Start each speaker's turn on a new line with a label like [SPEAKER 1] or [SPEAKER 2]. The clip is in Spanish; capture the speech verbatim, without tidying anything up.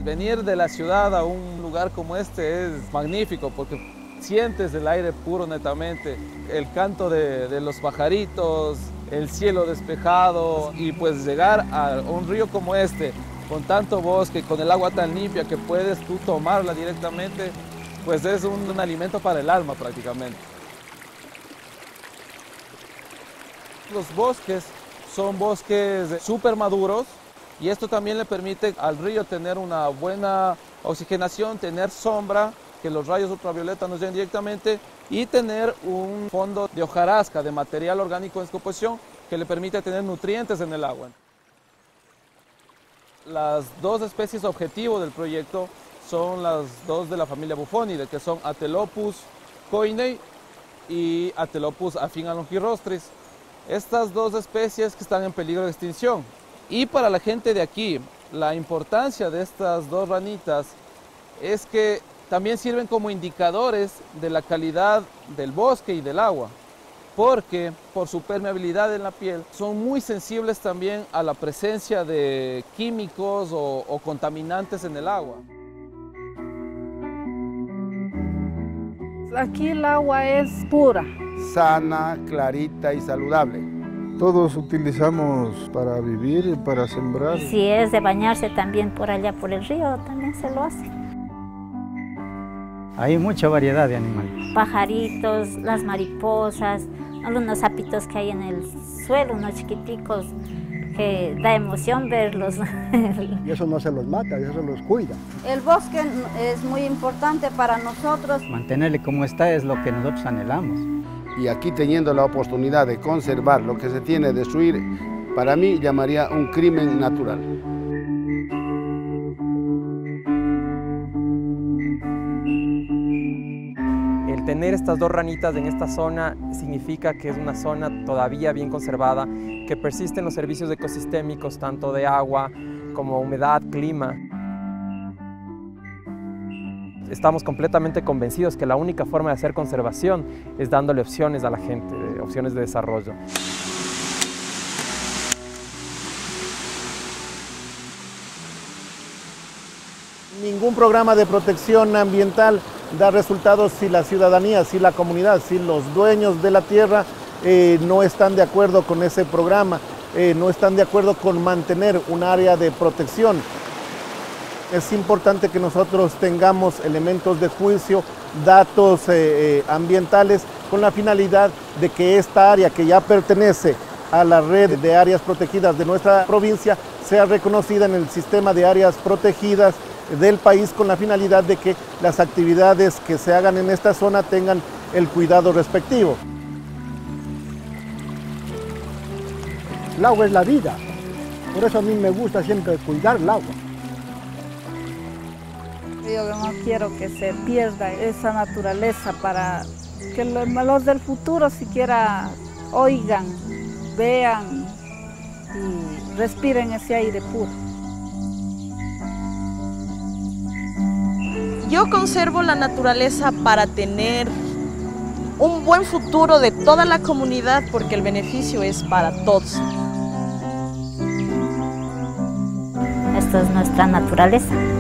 [SPEAKER 1] Venir de la ciudad a un lugar como este es magnífico porque sientes el aire puro netamente, el canto de, de los pajaritos, el cielo despejado y pues llegar a un río como este, con tanto bosque, con el agua tan limpia que puedes tú tomarla directamente, pues es un, un alimento para el alma prácticamente. Los bosques son bosques súper maduros y esto también le permite al río tener una buena oxigenación, tener sombra, que los rayos ultravioleta nos lleguen directamente y tener un fondo de hojarasca, de material orgánico en descomposición que le permite tener nutrientes en el agua. Las dos especies objetivo del proyecto son las dos de la familia Bufonidae, que son Atelopus coinei y Atelopus affinalongirostris. Estas dos especies que están en peligro de extinción. Y para la gente de aquí, la importancia de estas dos ranitas es que también sirven como indicadores de la calidad del bosque y del agua, porque por su permeabilidad en la piel son muy sensibles también a la presencia de químicos o, o contaminantes en el agua.
[SPEAKER 2] Aquí el agua es pura,
[SPEAKER 3] sana, clarita y saludable.
[SPEAKER 4] Todos utilizamos para vivir y para sembrar.
[SPEAKER 5] Si es de bañarse también por allá por el río, también se lo hace.
[SPEAKER 6] Hay mucha variedad de animales.
[SPEAKER 5] Pajaritos, las mariposas, algunos sapitos que hay en el suelo, unos chiquiticos, que da emoción verlos.
[SPEAKER 7] Y eso no se los mata, eso los cuida.
[SPEAKER 2] El bosque es muy importante para nosotros.
[SPEAKER 6] Mantenerle como está es lo que nosotros anhelamos.
[SPEAKER 3] Y aquí teniendo la oportunidad de conservar lo que se tiene, destruir, para mí llamaría un crimen natural.
[SPEAKER 8] El tener estas dos ranitas en esta zona significa que es una zona todavía bien conservada, que persisten los servicios ecosistémicos, tanto de agua como humedad, clima. Estamos completamente convencidos que la única forma de hacer conservación es dándole opciones a la gente, opciones de desarrollo.
[SPEAKER 7] Ningún programa de protección ambiental da resultados si la ciudadanía, si la comunidad, si los dueños de la tierra eh, no están de acuerdo con ese programa, eh, no están de acuerdo con mantener un área de protección. Es importante que nosotros tengamos elementos de juicio, datos eh, eh, ambientales, con la finalidad de que esta área que ya pertenece a la red de áreas protegidas de nuestra provincia sea reconocida en el sistema de áreas protegidas del país, con la finalidad de que las actividades que se hagan en esta zona tengan el cuidado respectivo.
[SPEAKER 9] El agua es la vida, por eso a mí me gusta siempre cuidar el agua.
[SPEAKER 2] Yo no quiero que se pierda esa naturaleza para que los del futuro siquiera oigan, vean y respiren ese aire puro.
[SPEAKER 10] Yo conservo la naturaleza para tener un buen futuro de toda la comunidad, porque el beneficio es para todos.
[SPEAKER 5] Esto es nuestra naturaleza.